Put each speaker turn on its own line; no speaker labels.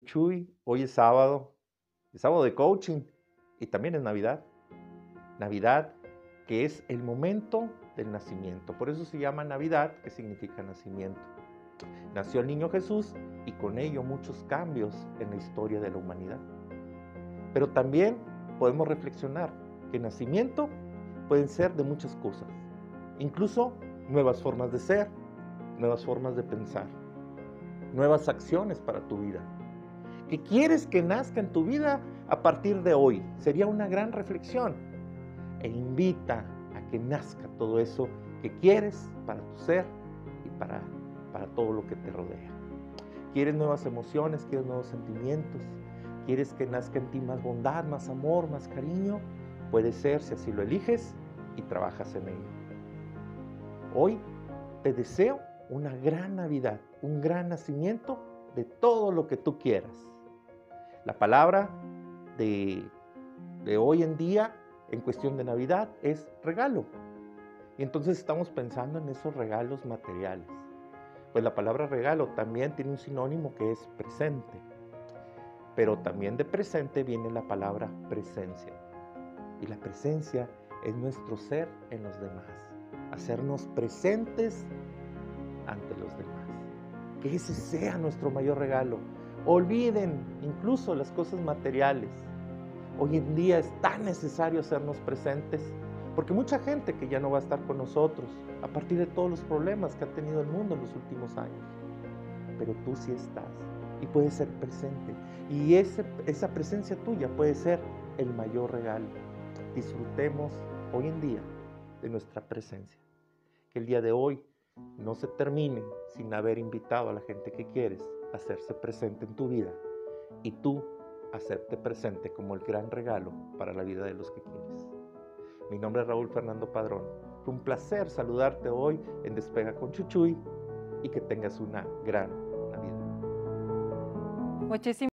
Chuy. Hoy es sábado de coaching y también es Navidad. Navidad, que es el momento del nacimiento. Por eso se llama Navidad, que significa nacimiento. Nació el niño Jesús y con ello muchos cambios en la historia de la humanidad. Pero también podemos reflexionar que el nacimiento pueden ser de muchas cosas, incluso nuevas formas de ser, nuevas formas de pensar, nuevas acciones para tu vida. ¿Qué quieres que nazca en tu vida a partir de hoy? Sería una gran reflexión e invita a que nazca todo eso que quieres para tu ser y para todo lo que te rodea. ¿Quieres nuevas emociones? ¿Quieres nuevos sentimientos? ¿Quieres que nazca en ti más bondad, más amor, más cariño? Puede ser si así lo eliges y trabajas en ello. Hoy te deseo una gran Navidad, un gran nacimiento de todo lo que tú quieras. La palabra de hoy en día en cuestión de Navidad es regalo. Y entonces estamos pensando en esos regalos materiales. Pues la palabra regalo también tiene un sinónimo que es presente. Pero también de presente viene la palabra presencia. Y la presencia es nuestro ser en los demás. Hacernos presentes ante los demás. Que ese sea nuestro mayor regalo. Olviden incluso las cosas materiales. Hoy en día es tan necesario hacernos presentes, porque mucha gente que ya no va a estar con nosotros a partir de todos los problemas que ha tenido el mundo en los últimos años. Pero tú sí estás y puedes ser presente. Y esa presencia tuya puede ser el mayor regalo. Disfrutemos hoy en día de nuestra presencia. Que el día de hoy no se termine sin haber invitado a la gente que quieres a hacerse presente en tu vida y tú hacerte presente como el gran regalo para la vida de los que quieres. Mi nombre es Raúl Fernando Padrón. Fue un placer saludarte hoy en Despega con Chuchuy y que tengas una gran Navidad.
Muchísimas